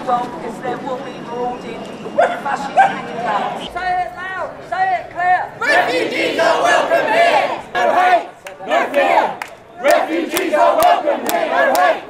well, because there will be marauding fascist handicap. Say it loud, say it clear. Refugees are welcome here! No hate, no fear! Refugees are welcome here! No hate!